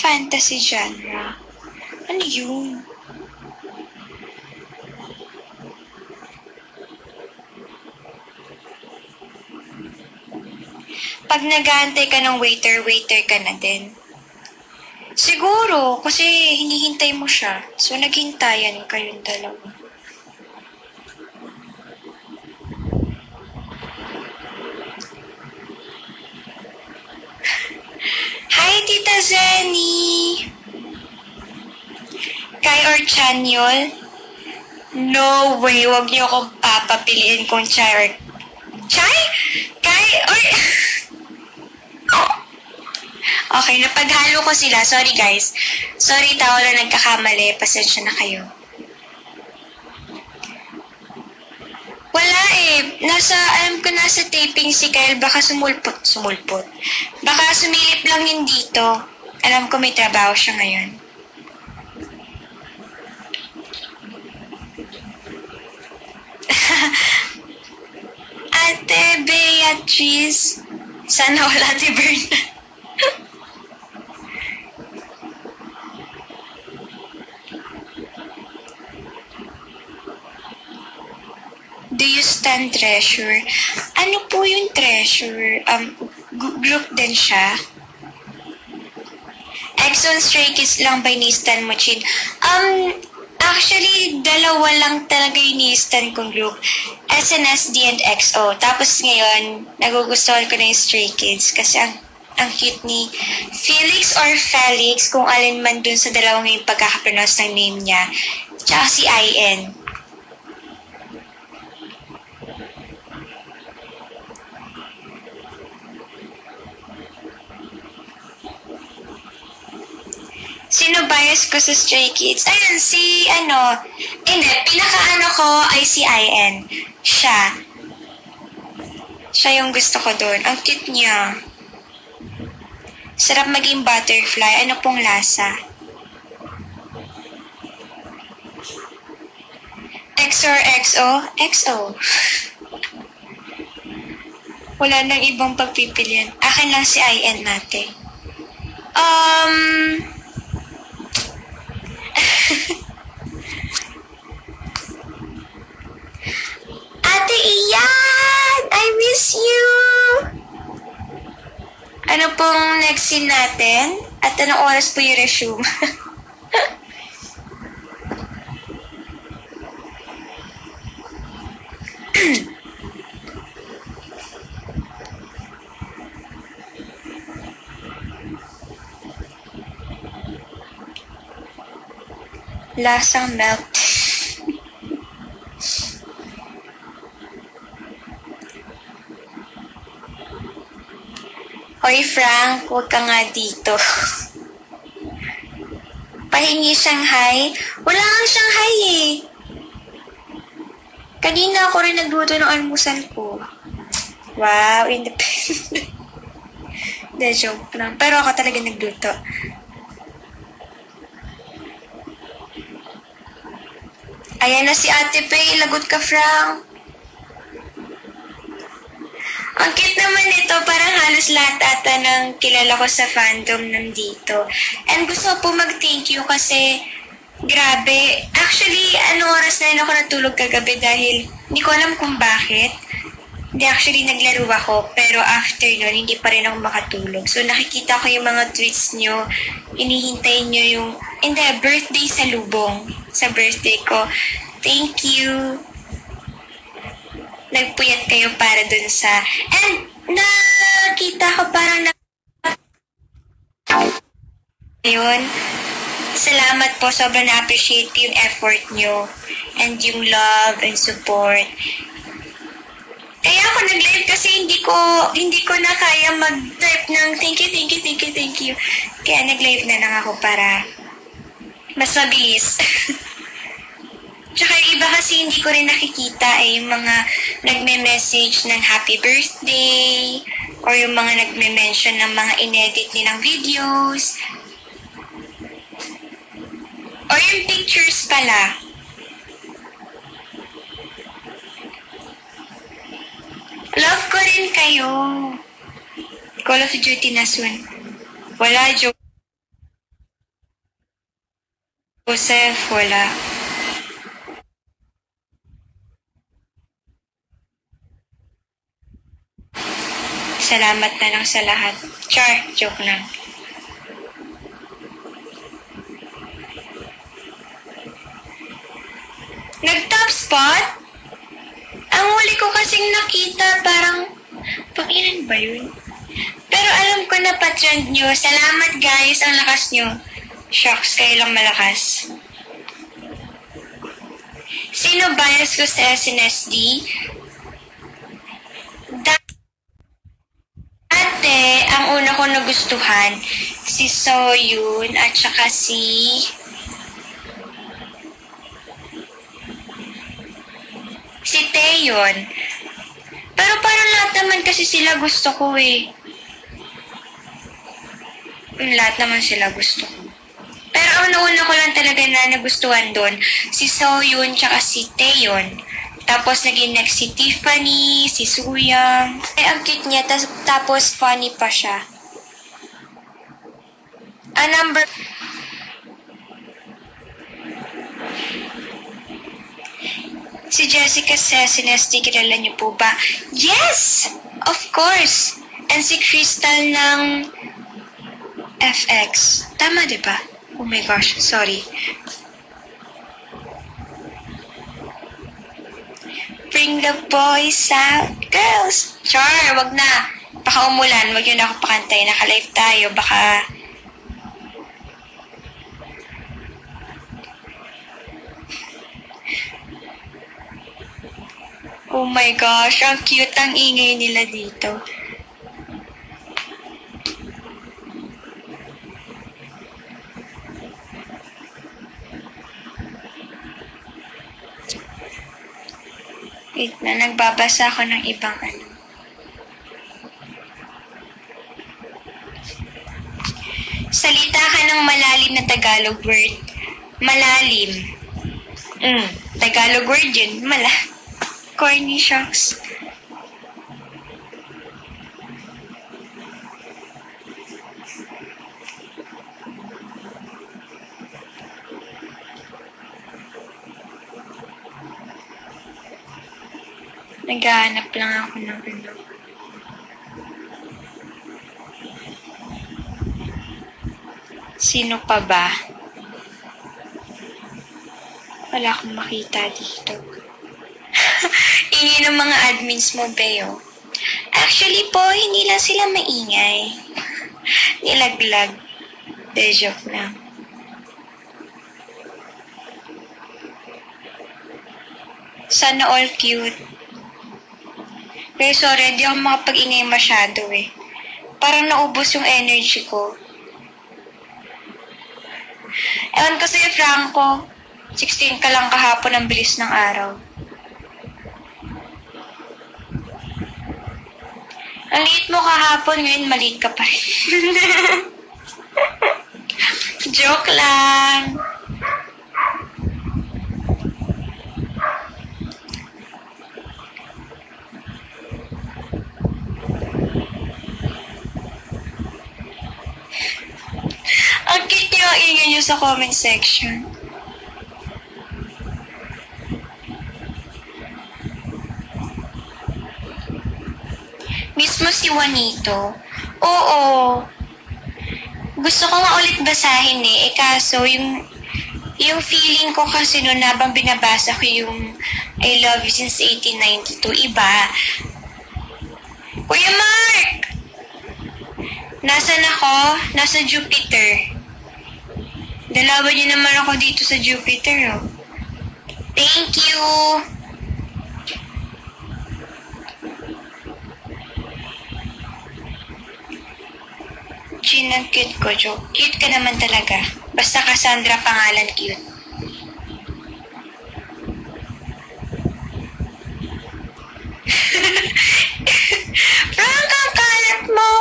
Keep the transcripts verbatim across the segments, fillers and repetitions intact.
fantasy genre. Ano yun? Pag nag-aantay ka ng waiter, waiter ka na din. Siguro, kasi hinihintay mo siya. So, naghintayan kayong dalawa. Hi, Tita Zenny! Kai or Chanyol? No way, wag niyo akong papapiliin kung Chai or... Chai? Kai or... Okay, napaghalo ko sila. Sorry guys. Sorry tao na nagkakamali. Pasensya na kayo. Wala eh. Nasa, alam ko nasa taping si Kyle. Baka sumulpot. Sumulpot. Baka sumilip lang yun dito. Alam ko may trabaho siya ngayon. Ate Beatrice. Sana wala Ate Berna. Do you stand Treasure? Ano po yung Treasure? Um, group din siya? Exxon Stray Kids lang by Nistan Mochin. Um, actually, dalawa lang talaga yung Nistan kong group. S N S D and X O. Tapos ngayon, nagugustuhan ko na yung Stray Kids kasi ang ang cute ni Felix or Felix, kung alin man dun sa dalawang yung pagkakapronounce ng name niya. Tsaka si I N. Sino bias ko sa Stray Kids? Ayun, si ano, hindi, pinaka-ano ko ay si I N. Siya. Siya yung gusto ko doon. Ang cute niya. Sarap maging butterfly. Ano pong lasa? X or X O? X O. Wala nang ibang pagpipilian. Akin lang si I N natin. Um... Ate Iyan! I miss you! Ano pong next scene natin? At anong oras po yung resume? Lasang milk. Hoy Frank, huwag ka nga dito. Pahingi Shanghai? Wala kang Shanghai eh. Kanina ako rin nagluto ng almusal ko. Wow, independent. De, joke lang. Pero ako talaga nagluto. Ayan na si Ate Pei. Lagot ka, Frank. Ang cute naman ito. Parang halos lahat ata ng kilala ko sa fandom nandito. And gusto po mag-thank you kasi grabe. Actually, ano oras na rin ako natulog kagabi dahil hindi ko alam kung bakit. Hindi, actually naglaro ako. Pero after nun, hindi pa rin ako makatulog. So nakikita ko yung mga tweets nyo. Inihintay nyo yung, hindi, birthday sa lubong. Sa birthday ko. Thank you. Nagpuyat kayo para dun sa... And nakita ko parang na... Ayun. Salamat po. Sobrang na-appreciate yung effort nyo. And yung love and support. Kaya ako nag-live kasi hindi ko hindi ko na kaya mag-type ng thank you, thank you, thank you, thank you. Kaya nag-live na lang ako para mas mabilis. Tsaka iba kasi hindi ko rin nakikita eh, yung mga nagme-message ng happy birthday or yung mga nagme-mention ng mga inedit nilang videos or yung pictures pala. Love ko rin kayo. Call of Duty na soon. Wala, joke. Joseph, wala. Salamat na lang sa lahat. Char, joke lang. Nag-top spot? Ang huli ko kasing nakita, parang, pangilan ba yun? Pero alam ko na pa-trend nyo. Salamat guys, ang lakas nyo. Shucks, kayo lang malakas. Sino bias ko sa S N S D? Dati, ang una ko nagustuhan, si Soyun at saka si... si Taeyeon. Pero parang lahat naman kasi sila gusto ko eh. Lahat naman sila gusto ko. Pero ang nauna ko lang talaga na nagustuhan doon, si Soyun tsaka si Taeyeon. Tapos naging next si Tiffany, si Suyang. Ay, ang cute niya, tapos funny pa siya. A number... Si Jessica sa S N S D, kilala niyo po ba? Yes! Of course! And si Crystal ng F X. Tama, di ba? Oh my gosh, sorry. Bring the boys out. Girls! Char, wag na. Baka umulan, wag yun ako pakantay. Naka-live tayo, baka... Oh my gosh, ang cute ang ingay nila dito. Wait na, nagbabasa ako ng ibang ano. Salita ka ng malalim na Tagalog word. Malalim. Mm, Tagalog word yun. Mala. Corny shocks. Naghahanap lang ako ng ano. Sino pa ba? Wala akong makita dito. Ingay ng mga admins mo, Beo. Actually po, hindi lang sila maingay. Nilaglag. De joke lang. Sana all cute. Pero sorry, hindi ako makapag-ingay masyado eh. Parang naubos yung energy ko. Ewan ko sa'yo, Franco. sixteen ka lang kahapon, ang bilis ng araw. Ang liit mo kahapon, ngayon maliit ka pa rin. Joke lang. Ang cute niyo ang ingay niyo sa comment section. Mismo si Juanito. Oo. Gusto ko nga ulit basahin eh. Eh kaso, yung, yung feeling ko kasi noon habang binabasa ko yung I Love You Since eighteen ninety-two, iba. Kuya Mark! Nasaan ako? Nasa Jupiter. Dalawa niyo naman ako dito sa Jupiter, oh. Thank you! Chin, ang cute ko, joke. Cute ka naman talaga. Basta Cassandra pangalan, cute. Frank, ang kalat mo!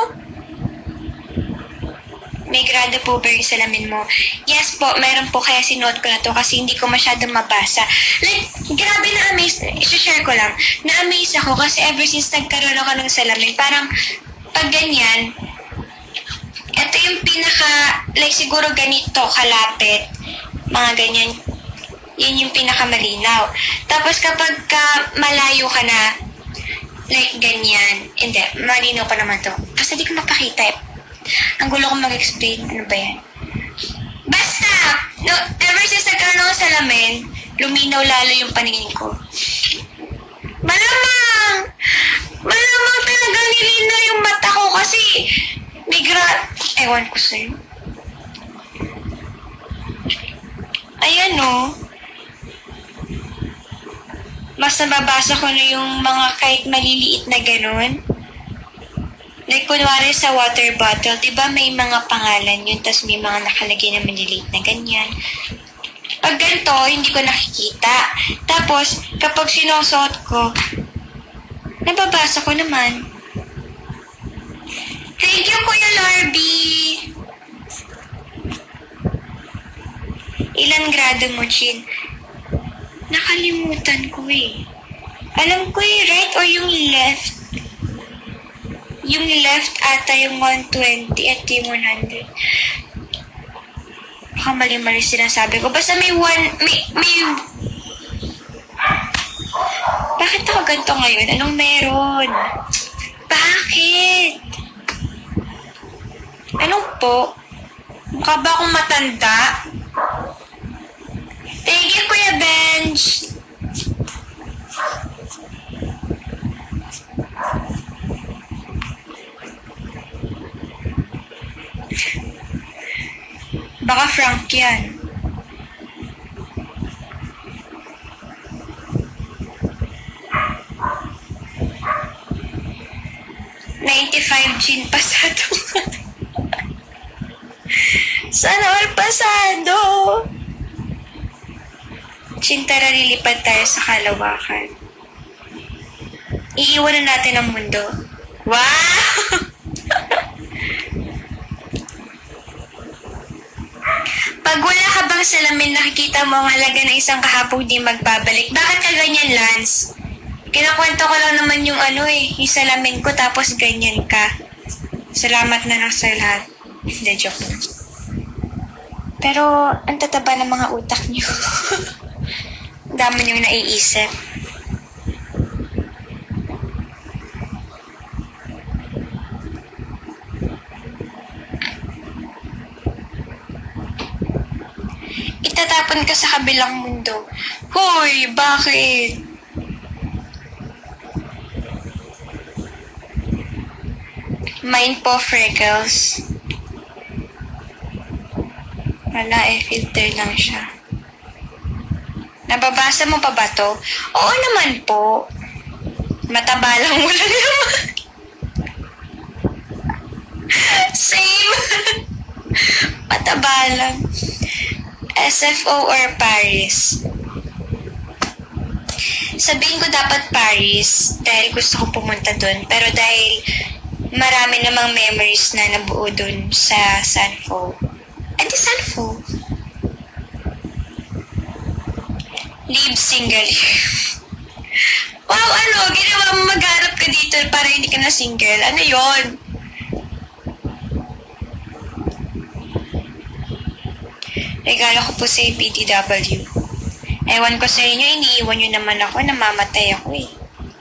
May grado po ba yung salamin mo? Yes po, meron po, kaya sinuot ko na to kasi hindi ko masyadong mabasa. Like, grabe na-amaze, isi-share ko lang, na-amaze ako kasi ever since nagkaroon ako ng salamin, parang pag ganyan, ito yung pinaka, like siguro ganito kalapit, mga ganyan. Yun yung pinakamalinaw. Tapos kapag ka malayo ka na, like ganyan, hindi, malinaw pa naman to. Kasi di ko mapakita eh. Ang gulo kong mag-explain, ano ba yan? Basta, no, ever since nagkaroon ako sa salamin, luminaw lalo yung paningin ko. Malamang! Malamang talagang nilinaw yung mata ko kasi may gra... Ewan ko sa'yo. Ayan o. Mas nababasa ko na yung mga kahit maliliit na ganun. Like, kunwari sa water bottle, di ba may mga pangalan yun, tas may mga nakalagay na maliliit na ganyan. Pag ganito, hindi ko nakikita. Tapos, kapag sinusuot ko, nababasa ko naman. Thank you, Kuya Lorby! Ilan grado mo, Chin? Nakalimutan ko eh. Alam ko eh, right or yung left? Yung left ata yung one twenty at yung one hundred. Baka mali-mali sinasabi ko. Basta may one, may, may... Bakit ako ganito ngayon? Anong meron? Bakit? Anong po? Mukha ba akong matanda? Thank you, Kuya Benj! Baka Frank yan. ninety-five Chin pasado. Sana all pasado. Chin, tara lilipad tayo sa kalawakan. Iiwanan natin ang mundo. Wow! Pag wala ka bang salamin, nakikita mo ang halaga ng isang kahapong di magbabalik. Bakit ka ganyan, Lance? Kinakwento ko lang naman yung ano eh, yung salamin ko tapos ganyan ka. Salamat na lang sa lahat. Hindi, joke lang. Pero, ang tataba ng mga utak niyo. Dami niyong naiisip. Itatapon ka sa kabilang mundo. Hoy, bakit? Mine po, freckles. Wala eh, filter lang siya. Nababasa mo pa ba to? Oo naman po. Mataba lang mo lang naman. Same. Mataba lang. S F O or Paris? Sabihin ko dapat Paris dahil gusto ko pumunta dun. Pero dahil marami namang memories na nabuo dun sa Sanfo. Ay, di Sanfo. Live single. Wow, ano? Ginawa mo magharap ka dito para hindi ka na single. Ano yon? Regalo ko po sa P D W. Ewan ko sa inyo, iniiwan nyo naman ako, namamatay ako eh.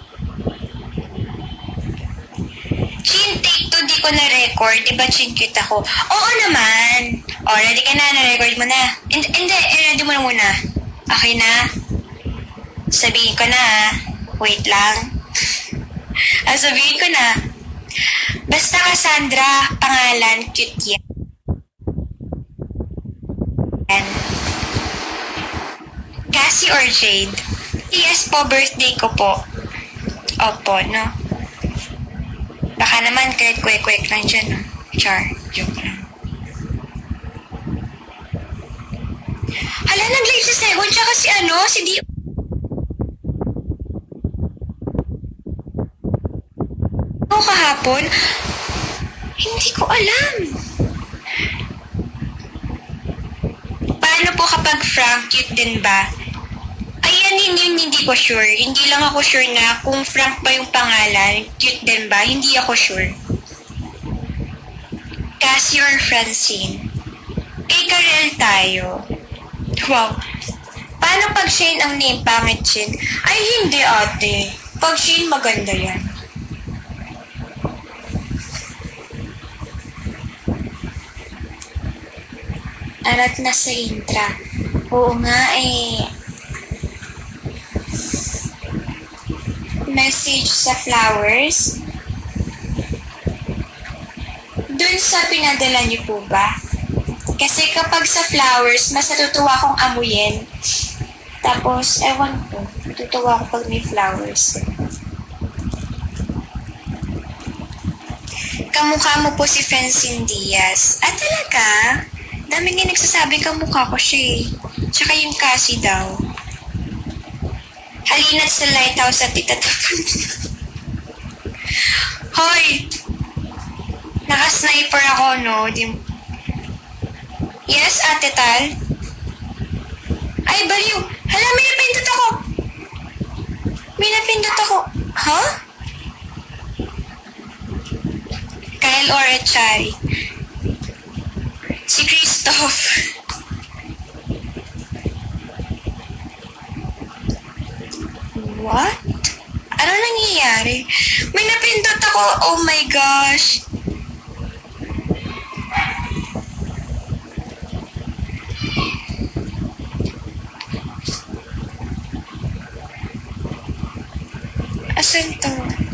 Chin, take two, di ko na-record. Diba chin cute ako? Oo naman. O, ready ka na, na-record mo na. Hindi, hindi, ready mo na muna. Okay na? Sabihin ko na, wait lang. Ah, sabihin ko na. Basta Cassandra, pangalan, cute yan. Cassie or Jade? Yes po, birthday ko po. Opo, no? Baka naman kahit kwek-kwek lang dyan, no? Char, joke lang. Hala, nag-live si Segon, tsaka si ano, si Di... Ano kahapon? Hindi ko alam. Paano po kapag Frank, cute din ba? Ayan yun yung hindi ko sure. Hindi lang ako sure na kung Frank ba yung pangalan, cute din ba? Hindi ako sure. Cassie or Francine? Eh, Karel tayo. Wow. Paano pag Shane ang name? Pangit Shane? Ay, hindi ate. Pag Shane, maganda yan. Arat na sa intra. Oo nga eh. Message sa flowers. Dun sa pinadala niyo po ba? Kasi kapag sa flowers, mas natutuwa akong amuyin. Tapos, ewan ko, natutuwa ako pag may flowers. Kamukha mo po si Francine Diaz. Ah, talaga? Dami nga nagsasabing kamukha ko siya eh. Tsaka yung Cassie daw. Halina't sa lighthouse at itatapan. Hoy! Naka-sniper ako, no? Di... Yes, Ate Tal? Ay, baliw! Hala, may napindot ako! May napindot ako! Huh? Kyle or Echari? Si Christoph. What? Ano nangyayari? May napindot ako! Oh my gosh! Asan to?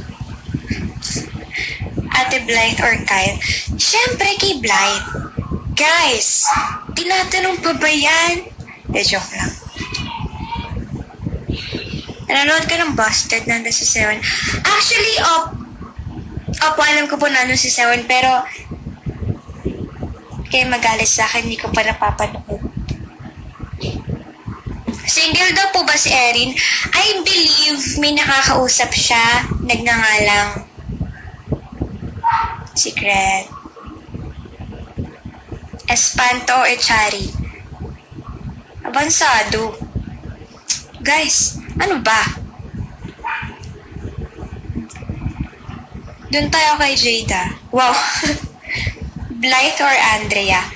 Ate Blythe or Kyle? Siyempre kay Blythe. Guys, tinatanong pa ba yan? De, joke lang. Nanonood ka ng Busted, nandun si Seven. Actually, op, opo, alam ko po nandun si Seven, pero kayo magalit sa akin, hindi ko pa napapanood. Single daw po ba si Erin? I believe may nakakausap siya. Nagngangalang Secret. Espanto o Echari? Abansado. Guys, ano ba? Doon tayo kay Jada. Wow. Blythe or Andrea?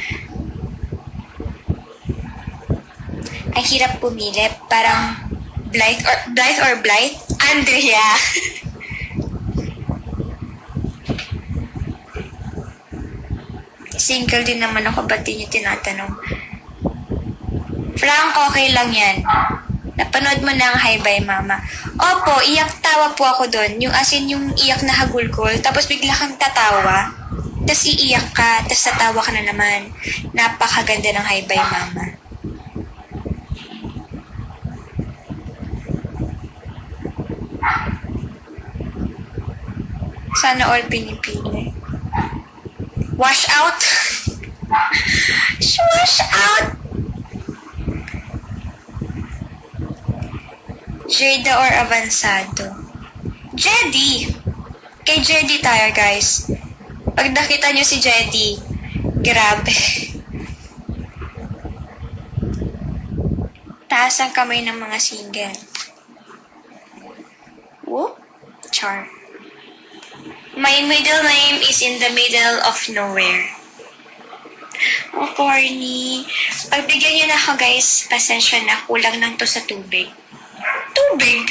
Ang hirap pumili. Parang Blythe or Blythe or Blythe? Andrea. Single din naman ako. Ba't di niyo tinatanong? Frank, okay lang yan. Napanood mo na ang Hi Bye Mama. Opo, iyak tawa po ako doon. Yung as in yung iyak na hagulgol. Tapos bigla kang tatawa. Tapos iiyak ka. Tapos tatawa ka na naman. Napakaganda ng Hi Bye Mama. Sana all pinipili. Wash out? Wash out? Jada or Avansado? Jedi! Kay Jedi tayo, guys. Pag nakita nyo si Jedi, grabe. Taas ang kamay ng mga single. Whoop! Char. My middle name is in the middle of nowhere. Oh, corny. Pagbigyan nyo na ako, guys. Pasensya na. Kulang lang to sa tubig. Tubig?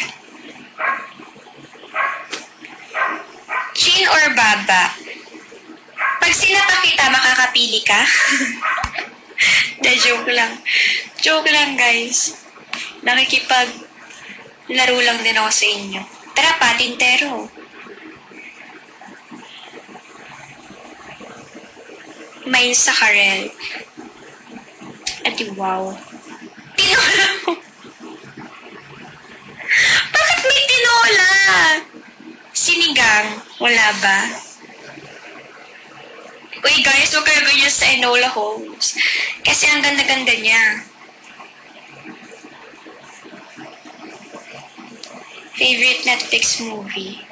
Chin or Baba? Pag sinapa kita, makakapili ka? Da, joke lang. Joke lang, guys. Nakikipag laro lang din ako sa inyo. Tara, patintero. Main sa Karel. Ati, wow. Tinola mo. Bakit may tinola? Sinigang. Wala ba? Uy guys, huwag kayo ganyan sa Enola Holmes. Kasi ang ganda-ganda niya. Favorite Netflix movie?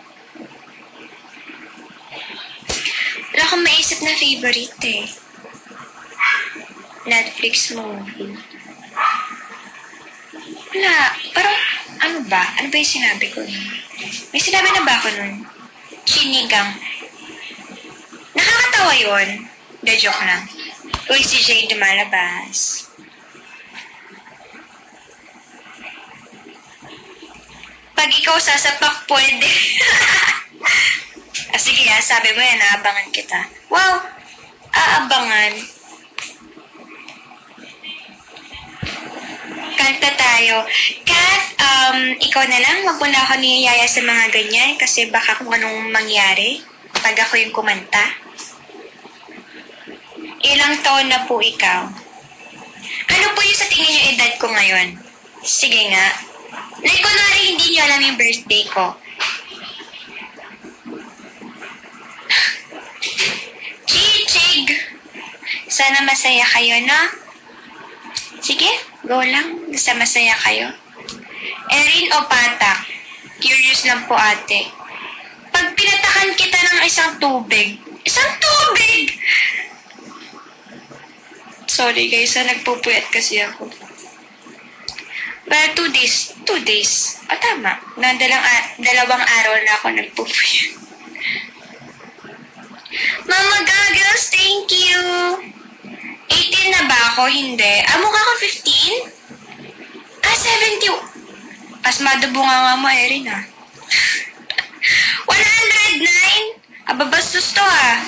Wala akong maisip na favorite eh. Netflix movie. Wala. Parang, ano ba? Ano ba yung sinabi ko nun? May sinabi na ba ako nun? Chinigang. Nakakatawa yun. De, joke lang. Uy, si Jay lumalabas. ikaw sasapak, pwede. Ah, sige ha, sabi mo yan, aabangan kita. Wow, aabangan. Kanta tayo. Kat, um, ikaw na lang, wag mo na ako niyayaya sa mga ganyan kasi baka kung anong mangyari pag ako yung kumanta. Ilang taon na po ikaw? Ano po yung sa tingin yung edad ko ngayon? Sige nga. Like, kunwari hindi niyo alam yung birthday ko. Chichig! Sana masaya kayo, no? Sige, go lang. Basta masaya kayo. Erin o Patak? Curious lang po, ate. Pag pinatakan kita ng isang tubig, isang tubig! Sorry guys, ah, nagpupuyat kasi ako. Pero two days, two days. Ah, tama. Na dalang, dalawang araw na ako nagpupuyat. Mama Goggles, thank you! eighteen na ba ako? Hindi. Ah, mukha ko fifteen? Ah, seventy. Pasmado bunga nga mo, Erin, ah. one hundred nine? Aba, bastos to, ah.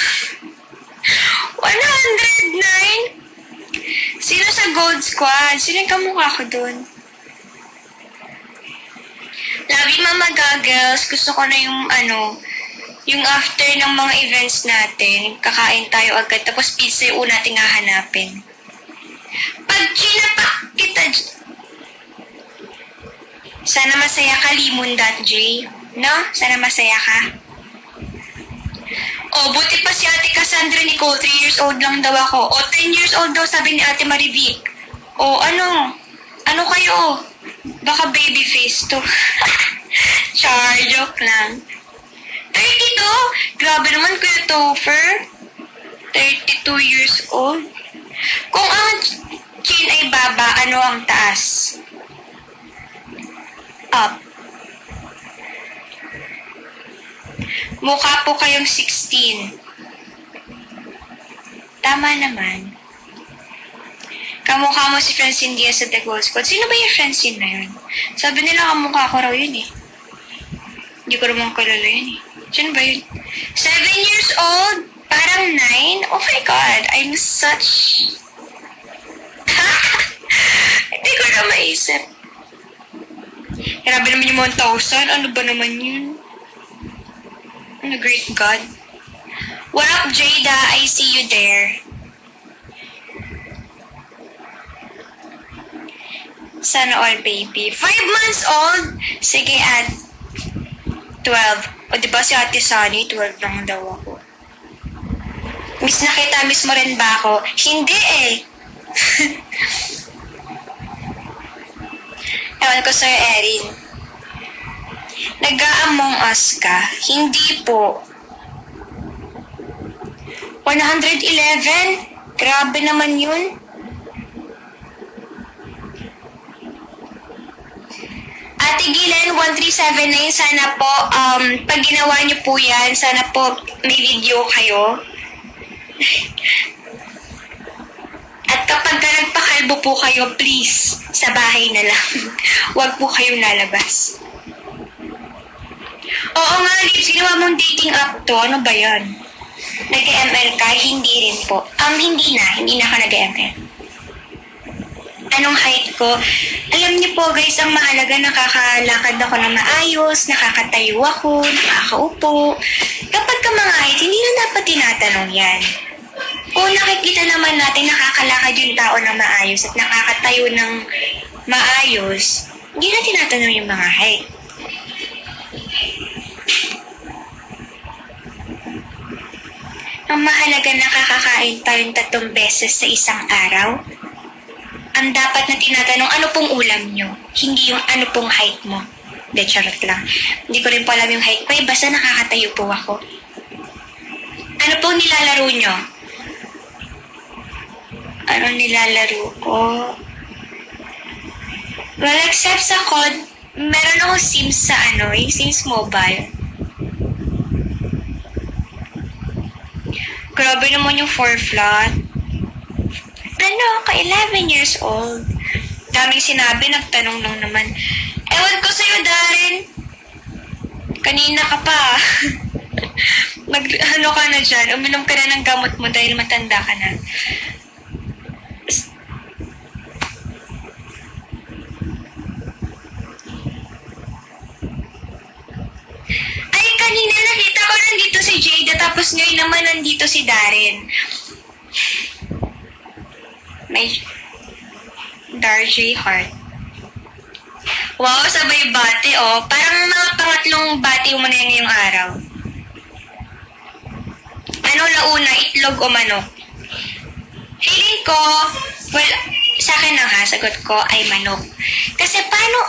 one hundred nine? Sino sa Gold Squad? Sino yung kamukha ko dun? Love you, Mama Goggles. Gusto ko na yung, ano, yung after ng mga events natin, kakain tayo agad, tapos pizza yung una natin hahanapin. Pag chinapak kita, sana masaya ka, Limon.J. No? Sana masaya ka. Oh, buti pa si Ate Cassandra Nicole, three years old lang daw ako. O, ten years old daw, sabi ni Ate Marivic. O, ano? Ano kayo? Baka baby face to. Char, joke lang. thirty-two? Grabe naman, Kuya Topher. thirty-two years old. Kung ang chin ay baba, ano ang taas? Up. Mukha po kayong sixteen. Tama naman. Kamukha mo si Francine Diaz sa The Gold Squad. Sino ba yung Francine na yun? Sabi nila kamukha ko raw yun eh. Hindi ko naman kalala yun eh. Sino ba yun? Seven years old? Parang nine? Oh my God, I'm such... Hindi ko na maisip. Grabe naman yung one thousand. Ano ba naman yun? Ano, great God. What up, Jada? I see you there. Sana all, baby. Five months old? Sige, add twelve. O, diba si Ate Sunny? twelve lang daw ako. Miss na kita, miss mo rin ba ako? Hindi eh. Ewan ko sa'yo, Erin. Nag-a-among us ka? Hindi po. one hundred eleven? Grabe naman yun. Ate Gilen, one three seven nine, sana po, um, pag ginawa niyo po yan, sana po may video kayo. At kapag ka nagpakalbo po kayo, please, sa bahay na lang. Huwag po kayong lalabas. Oo nga, Lips, ginawa mong dating app to. Ano ba yan? Nag-M L ka? Hindi rin po. Um, hindi na. Hindi na ako nag-M L. Anong height ko? Alam niyo po guys, ang mahalaga, nakakalakad ako na maayos, nakakatayo ako, nakakaupo. Kapag ka mga height, hindi na dapat tinatanong yan. Kung nakikita naman natin nakakalakad yung tao na maayos at nakakatayo ng maayos, hindi na tinatanong yung mga height. Ang mahalaga, nakakakain tayong tatlong beses sa isang araw. Ang dapat na tinatanong, ano pong ulam nyo? Hindi yung ano pong height mo. De, charot lang. Hindi ko rin po alam yung height ko, eh, basta nakakatayo po ako. Ano pong nilalaro nyo? Ano nilalaro ko? Well, except sa C O D, meron ako Sims sa ano, yung Sims Mobile. Grabe naman yung four flat. Ano, ka eleven years old. Daming sinabi, nagtanong lang naman. Ewan ko sa'yo, Darren. Kanina ka pa. Mag, ano ka na dyan? Uminom ka na ng gamot mo dahil matanda ka na. Ay, kanina nakita ko nandito si Jada tapos ngayon naman nandito si Darren. May Darjay Heart. Wow, sabay bati, oh. Parang mga pangatlong bati mo na ngayong araw. Ano nauna, itlog o manok? Feeling ko, well, sa akin lang ha, sagot ko ay manok. Kasi paano,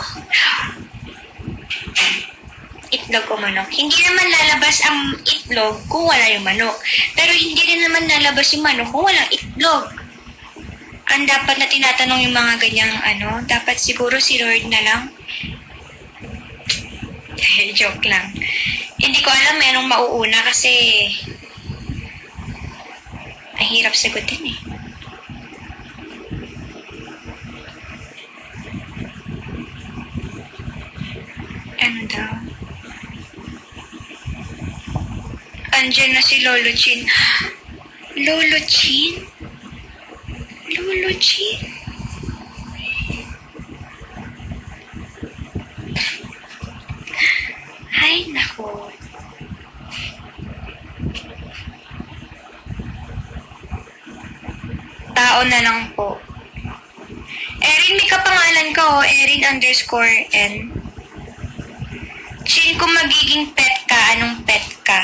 itlog o manok? Hindi naman lalabas ang itlog kung wala yung manok. Pero hindi din naman lalabas yung manok kung walang itlog. Ang dapat na tinatanong yung mga ganyang ano, dapat siguro si Lord na lang. Joke lang. Hindi ko alam eh, anong mauuna kasi ang hirap sagutin eh. Ano daw? Andiyan na si Lolo Chin. Lolo Chin? Lolo Chin? Ay, nako. Tao na lang po. Erin, may kapangalan ka oh. Erin underscore N. Chin, kung magiging pet ka, anong pet ka?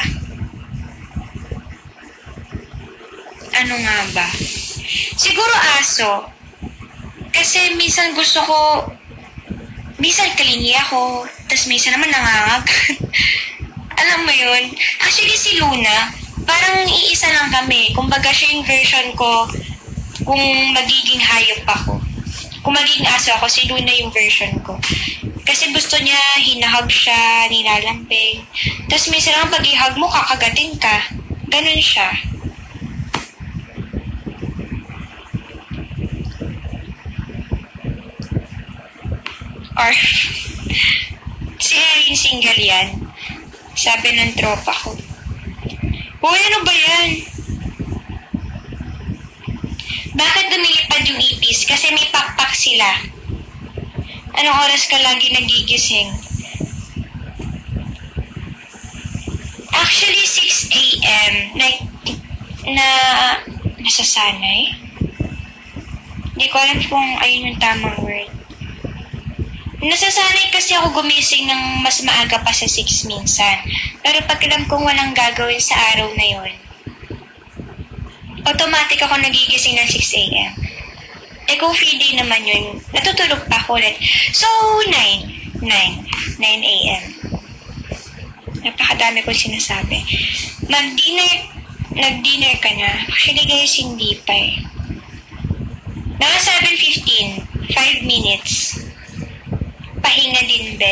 Ano nga ba? Siguro aso. Kasi minsan gusto ko, minsan kalingi ako, tas minsan naman nangangagat. Alam mo yun? Actually si Luna, parang iisa lang kami. Kumbaga siya yung version ko kung magiging hayop ako. Kung magiging aso ako, si Luna yung version ko. Kasi gusto niya, hinahag siya, nilalambing. Tapos minsan lang pag ihag mo, kakagatin ka. Ganun siya. Or, si Erin single yan. Sabi ng tropa ko. Uy, ano ba yan? Bakit dumilipad yung ipis? Kasi may pakpak sila. Anong oras ka lagi nagigising? Actually, six a.m. Na, na nasasanay. Hindi ko alam kung ayun yung tamang word. Nasasanay kasi ako gumising ng mas maaga pa sa six minsan. Pero pag alam kong walang gagawin sa araw na yon, automatic ako nagigising ng six a.m. Eh kung free day naman yun, natutulog pa ako ulit. So, nine. nine. nine a.m. Napakadami kong sinasabi. Mag-dinner, nag-dinner ka na. Actually guys, hindi pa eh. Naka seven fifteen. five minutes. Pahinga din, be.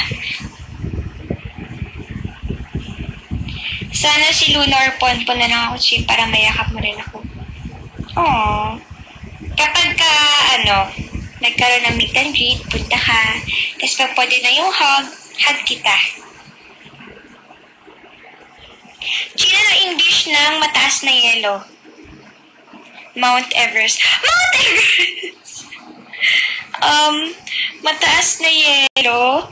Sana si Luna or Ponpon na lang ako, Chin, para mayakap mo rin ako. Aww. Kapag ka, ano, nagkaroon ng meet and greet, punta ka. Tapos pag pwede na yung hug, hug kita. Chin, ano English ng mataas na yelo? Mount Everest. Mount Everest! um, mataas na yelo.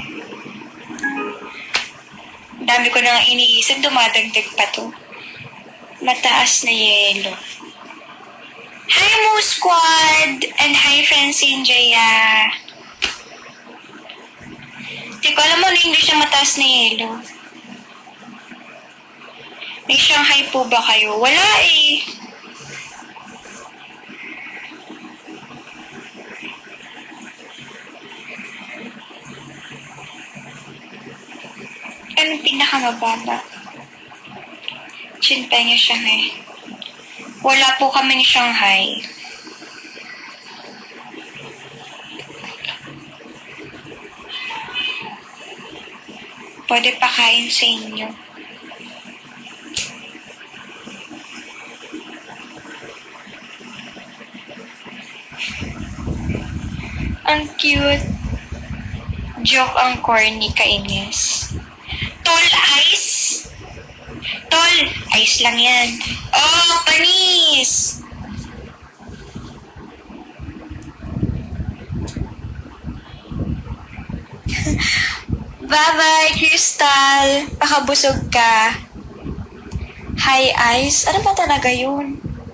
Dami ko na nga iniisip, dumadagdag pa to. Mataas na yelo. Hi Mo Squad! And hi Francine Jaya. Di ko alam mo na English na mataas na yelo. May Shanghai po ba kayo? Wala eh. Anong pinakamababa? Chinpa niya Shanghai. Wala po kaming Shanghai. Pwede pakain sa inyo. Ang cute. Joke ang corny, kainis. Tol ice? Tol, ice lang yan. Oh, panis! Bye-bye, Crystal. Pakabusog ka. Hi, Ice. Ano ba talaga yun?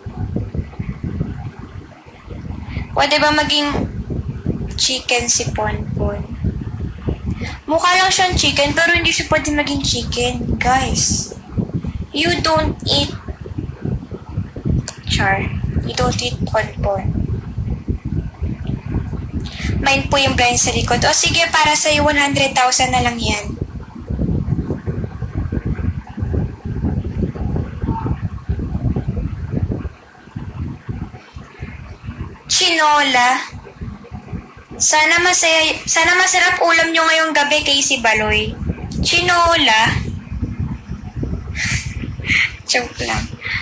Pwede ba maging chicken si Ponpon? Mukha lang siyang chicken, pero hindi siya pwede maging chicken. Guys, you don't eat Char. You don't eat Ponpon. Mine po yung blind sa likod. O sige, para sa'yo, one hundred thousand na lang yan. Chinola. Sana masaya, sana masarap ulam nyo ngayong gabi kay si Baloy. Chinola. Joke lang.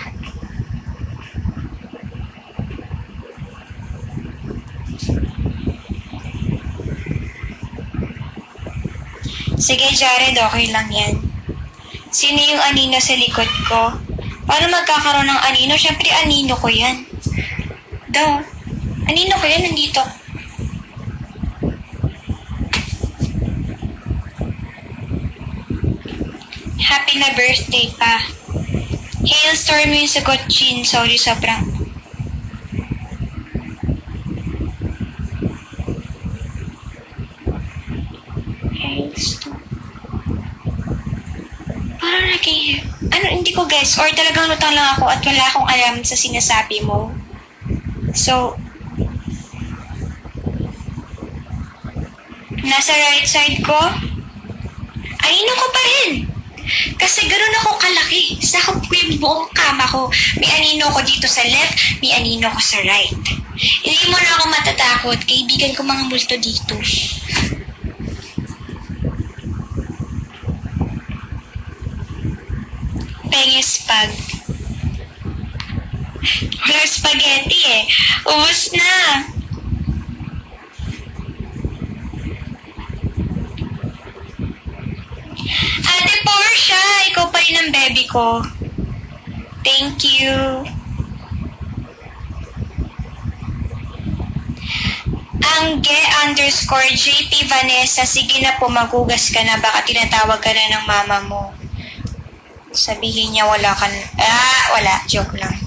Sige, Jared, okay lang yan. Sino yung anino sa likod ko? Paano magkakaroon ng anino? Siyempre, anino ko yan. Daw. Anino ko yan, nandito. Happy na birthday pa. Hailstorm yung sagot, Chin. Sorry, sobrang. Hailstorm. Parang naging... Ano, hindi ko guess. Or talagang lutang lang ako at wala akong alam sa sinasabi mo. So, nasa right side ko, anino ko pa rin. Kasi ganoon ako kalaki. Sakop ko yung buong kama ko. May anino ko dito sa left, may anino ko sa right. Hindi mo na ako matatakot. Kaibigan ko mga multo dito. Penges pag. Walang spaghetti eh. Ubus na. Ate Portia, ikaw pa rin ang baby ko. Thank you. Angge underscore J P Vanessa, sige na po, magugas ka na. Baka tinatawag ka na ng mama mo. Sabihin niya wala ka na. Ah, wala. Joke lang.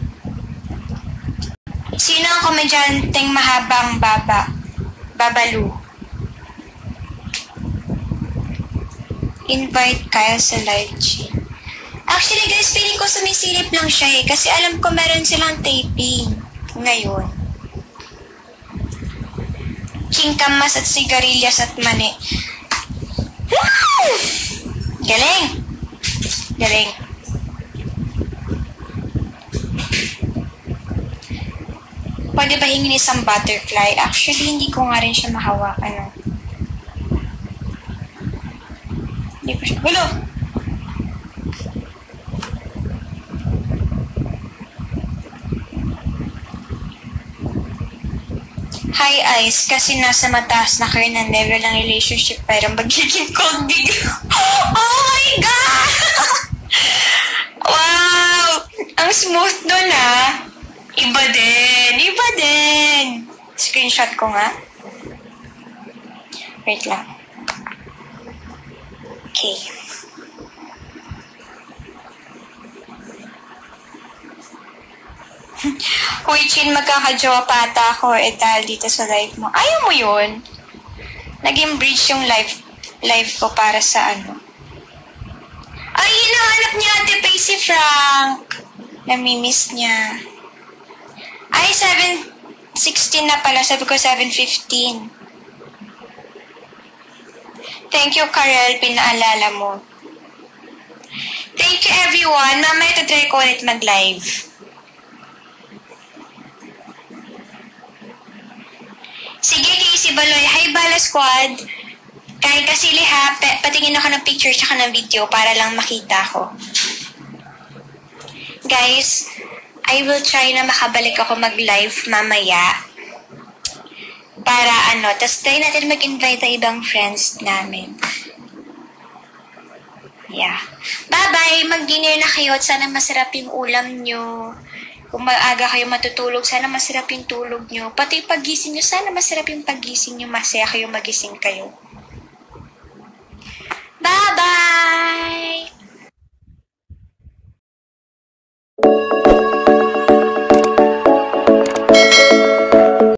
Sino ang komedyanteng mahabang baba? Babalu. Invite Kyle sa live G. Actually guys, feeling ko sumisilip lang siya eh. Kasi alam ko meron silang taping. Ngayon. King Kamas at Sigarilyas at Mani. Woo! Galing! Galing. Pwede ba hingin isang butterfly? Actually, hindi ko nga rin siya mahawakan. Ano? Hindi ko siya. Gulo! Hi, Ice. Kasi nasa mataas na kayo ng level ng relationship, pero magiging cold bigla. Oh my God! Wow! Ang smooth nun ah. Iba din. Iba din. Screenshot ko nga. Wait lang. Okay. Uy, Chin, magkakajowa pa ata ako eh dahil dito sa live mo. Ayaw mo yun? Naging bridge yung live live ko para sa ano. Ay, hinahanap niya Ate Pay si Frank. Namimiss niya. Ay, seven sixteen na pala. Sabi ko seven fifteen. Thank you, Karel. Pinaalala mo. Thank you, everyone. Mamaya tatry ko ulit mag-live. Sige, Casey Baloy. Hi, Bala Squad. Kahit kasi liha, patingin ako ng picture tsaka ng video para lang makita ko. Guys, I will try na makabalik ako mag-live mamaya. Para ano, tas try natin mag-invite ang ibang friends namin. Yeah. Bye-bye! Mag-dinner na kayo at sana masarap yung ulam nyo. Kung maaga kayo matutulog, sana masarap yung tulog nyo. Pati pagising nyo, sana masarap yung pagising nyo. Masaya kayo magising kayo.